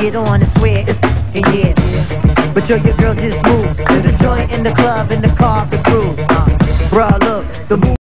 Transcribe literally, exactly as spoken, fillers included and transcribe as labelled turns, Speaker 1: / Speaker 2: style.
Speaker 1: get on and swear it's yeah. But yo, your girl just moved to the joint in the club in the car, the crew. Uh, bruh, look, the move.